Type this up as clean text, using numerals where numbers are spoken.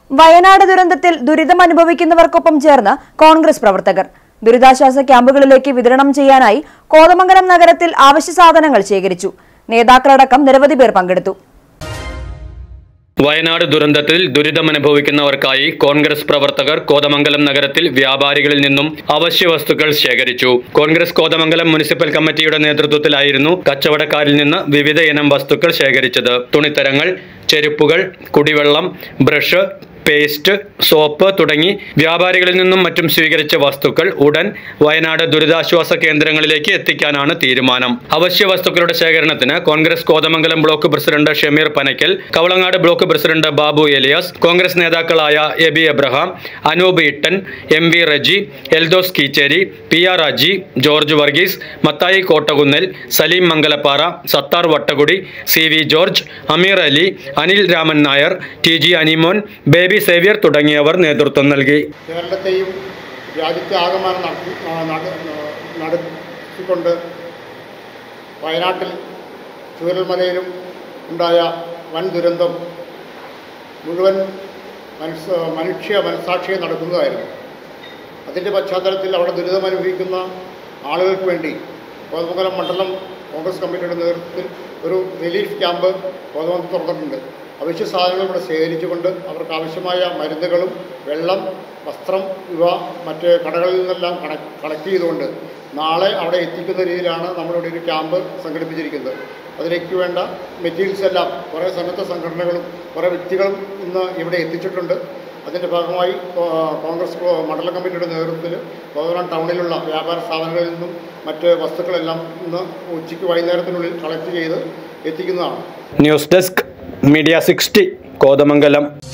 വയനാട് ദുരന്തത്തിൽ ദുരിതമനുഭവിക്കുന്നവർക്കൊപ്പം ചേർന്ന് കോൺഗ്രസ് പ്രവർത്തകർ ദുരിതാശ്വാസ ക്യാമ്പുകളിലേക്ക് വിതരണം ചെയ്യാനായി കോതമംഗലം നഗരത്തിൽ അവശ്യ സാധനങ്ങൾ ശേഖരിച്ചു. നേതാക്കളടക്കം നിരവധി പേർ പങ്കെടുത്തു. വയനാട് ദുരന്തത്തിൽ ദുരിതമനുഭവിക്കുന്നവർക്കായി കോൺഗ്രസ് പ്രവർത്തകർ കോതമംഗലം നഗരത്തിൽ വ്യാപാരികളിൽ നിന്നും അവശ്യ വസ്തുക്കൾ ശേഖരിച്ചു. കോൺഗ്രസ് കോതമംഗലം മുനിസിപ്പൽ കമ്മിറ്റിയുടെ നേതൃത്വത്തിലായിരുന്നു കച്ചവടക്കാരിൽ നിന്ന് വിവിധ ഇനം വസ്തുക്കൾ ശേഖരിച്ചത്. തുണിത്തരങ്ങൾ, ചെരുപ്പുകൾ, കുടിവെള്ളം, ബ്രഷ്, പേസ്റ്റ്, സോപ്പ് തുടങ്ങി വ്യാപാരികളിൽ നിന്നും മറ്റും സ്വീകരിച്ച വസ്തുക്കൾ ഉടൻ വയനാട് ദുരിതാശ്വാസ കേന്ദ്രങ്ങളിലേക്ക് എത്തിക്കാനാണ് തീരുമാനം. അവശ്യ വസ്തുക്കളുടെ ശേഖരണത്തിന് Congress Kothamangalam block president Shameer Panakkal, Kavalangad block president Babu Elias, Congress നേതാക്കളായ Abi Abraham, Anoop Ittan, M V Reji, Eldhose Keecheri, P R Aji, George Varghese, Mathai Kottakunnal, Saleem Mangalappara, Sathar Vattakudi, C V George, Ameer Ali, Anil Raman Nair, T G Animon, Baby Xavier തുടങ്ങിയവർ നേതൃത്വം നൽകി. കേരളത്തെയും രാജ്യത്തെ ആകമാനം നടത്തിക്കൊണ്ട് വയനാട്ടിൽ ചൂരൽമലയിലും ഉണ്ടായ വൻ ദുരന്തം മുഴുവൻ മനസാക്ഷിയെ നടക്കുന്നതായിരുന്നു. അതിൻ്റെ പശ്ചാത്തലത്തിൽ അവിടെ ദുരിതമനുഭവിക്കുന്ന ആളുകൾക്ക് വേണ്ടി കോതമംഗലം മണ്ഡലം കോൺഗ്രസ് കമ്മിറ്റിയുടെ നേതൃത്വത്തിൽ ഒരു റിലീഫ് ക്യാമ്പ് കോതമംഗലത്ത് തുറന്നിട്ടുണ്ട്. അവശ്യ സാധനങ്ങൾ ഇവിടെ ശേഖരിച്ചുകൊണ്ട് അവർക്ക് ആവശ്യമായ മരുന്നുകളും വെള്ളം, വസ്ത്രം ഇവ മറ്റ് കടകളിൽ നിന്നെല്ലാം കളക്ട് ചെയ്തുകൊണ്ട് നാളെ അവിടെ എത്തിക്കുന്ന രീതിയിലാണ് നമ്മളിവിടെ ഒരു ക്യാമ്പ് സംഘടിപ്പിച്ചിരിക്കുന്നത്. അതിലേക്ക് വേണ്ട മെറ്റീരിയൽസ് എല്ലാം കുറേ സന്നദ്ധ സംഘടനകളും കുറേ വ്യക്തികളും ഇന്ന് ഇവിടെ എത്തിച്ചിട്ടുണ്ട്. അതിൻ്റെ ഭാഗമായി കോൺഗ്രസ് മണ്ഡലം കമ്മിറ്റിയുടെ നേതൃത്വത്തിൽ കോതമംഗലം ടൗണിലുള്ള വ്യാപാര സ്ഥാപനങ്ങളിൽ നിന്നും മറ്റ് വസ്തുക്കളെല്ലാം ഇന്ന് ഉച്ചയ്ക്ക് വൈകുന്നേരത്തിനുള്ളിൽ കളക്ട് ചെയ്ത് എത്തിക്കുന്നതാണ്. News desk media 60 Kothamangalam.